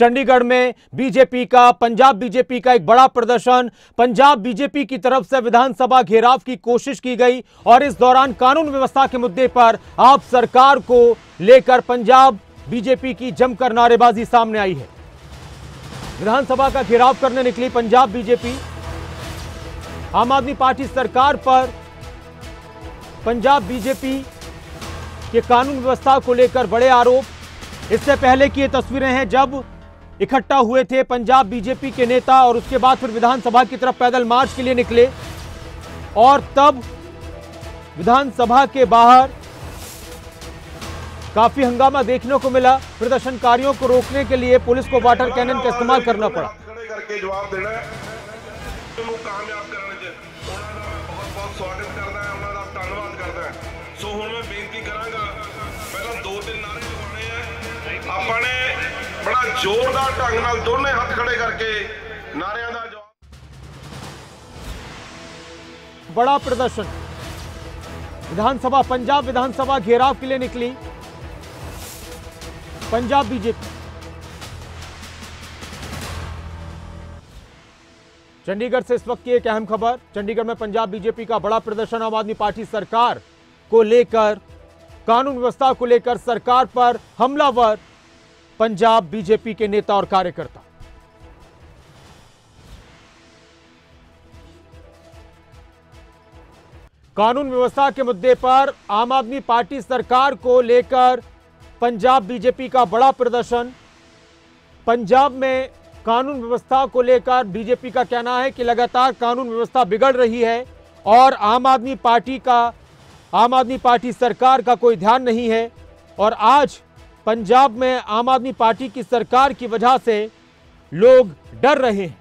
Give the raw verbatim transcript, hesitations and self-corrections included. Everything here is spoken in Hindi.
चंडीगढ़ में बीजेपी का पंजाब बीजेपी का एक बड़ा प्रदर्शन। पंजाब बीजेपी की तरफ से विधानसभा घेराव की कोशिश की गई और इस दौरान कानून व्यवस्था के मुद्दे पर आप सरकार को लेकर पंजाब बीजेपी की जमकर नारेबाजी सामने आई है। विधानसभा का घेराव करने निकली पंजाब बीजेपी। आम आदमी पार्टी सरकार पर पंजाब बीजेपी के कानून व्यवस्था को लेकर बड़े आरोप। इससे पहले की ये तस्वीरें हैं जब इकट्ठा हुए थे पंजाब बीजेपी के नेता और उसके बाद फिर विधानसभा की तरफ पैदल मार्च के लिए निकले और तब विधानसभा के बाहर काफी हंगामा देखने को मिला। प्रदर्शनकारियों को रोकने के लिए पुलिस को वाटर कैनन का इस्तेमाल करना पड़ा। खड़े करके जवाब देना है, कामयाब करने च बहुत बहुत स्वागत करता है, उन्होंने धन्यवाद करता है। सो हुण मैं बेनती करांगा, पहला दो तीन नारे लगाने हैं, आपने बड़ा जोरदार ढंग नाल दोनों हाथ खड़े करके नारियां दा जवाब। बड़ा प्रदर्शन, विधानसभा पंजाब विधानसभा घेराव के लिए निकली पंजाब बीजेपी। चंडीगढ़ से इस वक्त की एक अहम खबर। चंडीगढ़ में पंजाब बीजेपी का बड़ा प्रदर्शन। आम आदमी पार्टी सरकार को लेकर, कानून व्यवस्था को लेकर सरकार पर हमलावर पंजाब बीजेपी के नेता और कार्यकर्ता। कानून व्यवस्था के मुद्दे पर आम आदमी पार्टी सरकार को लेकर पंजाब बीजेपी का बड़ा प्रदर्शन। पंजाब में कानून व्यवस्था को लेकर बीजेपी का कहना है कि लगातार कानून व्यवस्था बिगड़ रही है और आम आदमी पार्टी का आम आदमी पार्टी सरकार का कोई ध्यान नहीं है। और आज पंजाब में आम आदमी पार्टी की सरकार की वजह से लोग डर रहे हैं।